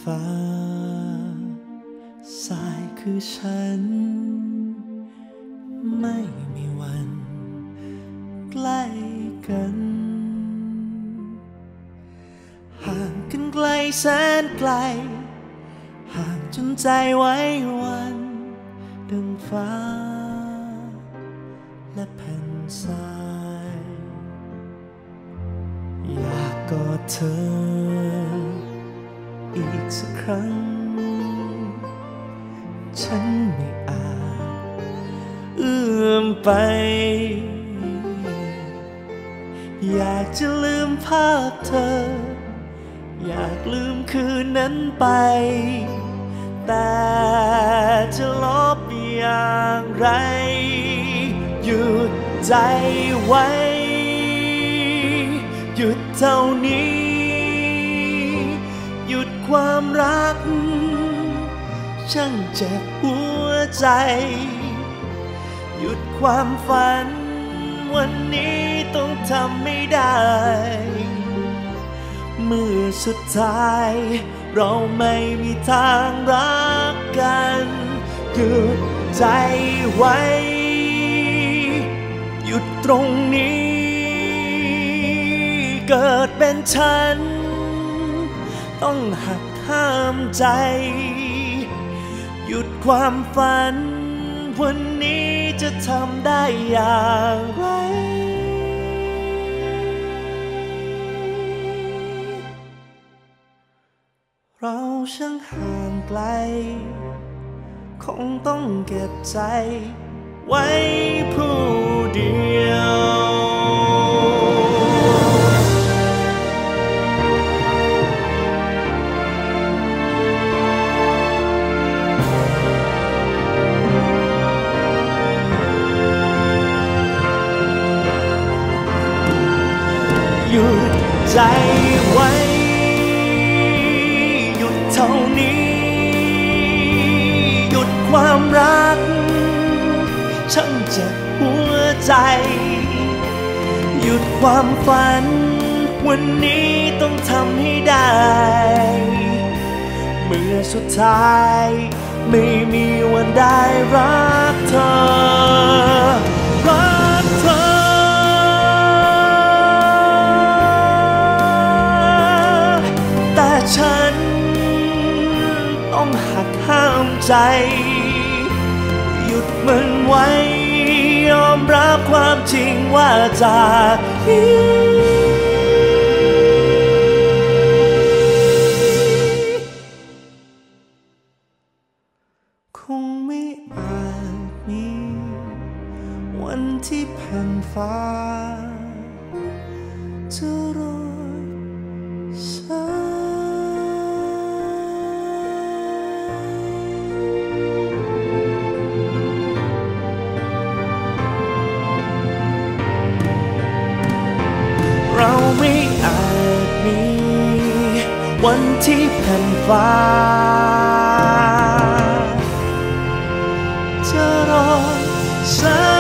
ฟ้าสายคือฉันไม่มีวันใกล้กันห่างกันไกลแสนไกลห่างจนใจไว้วันดังฟ้าและแผ่นทรายอยากกอดเธออีกสักครั้งฉันไม่อาจเอื้อมไปอยากจะลืมภาพเธออยากลืมคืนนั้นไปแต่จะลบอย่างไรหยุดใจไว้หยุดเท่านี้หยุดความรักช่างเจ็บหัวใจหยุดความฝันวันนี้ต้องทำไม่ได้เมื่อสุดท้ายเราไม่มีทางรักกันหยุดใจไว้หยุดตรงนี้เกิดเป็นฉันต้องหักห้ามใจหยุดความฝันวันนี้จะทำได้อย่างไรเราช่างห่างไกลคงต้องเก็บใจไว้ผู้เดียวหยุดใจไว้หยุดเท่านี้หยุดความรักช่างเจ็บหัวใจหยุดความฝันวันนี้ต้องทำให้ได้เมื่อสุดท้ายไม่มีวันได้รักเธอรักเธอแต่ฉันต้องหักห้ามใจหยุดมันไว้ยอมรับความจริงว่าจากนี้คงไม่อาจมีวันที่แผ่นฟ้าจะรอฉันเราไม่อาจมีวันที่แผ่นฟ้าจะรอฉัน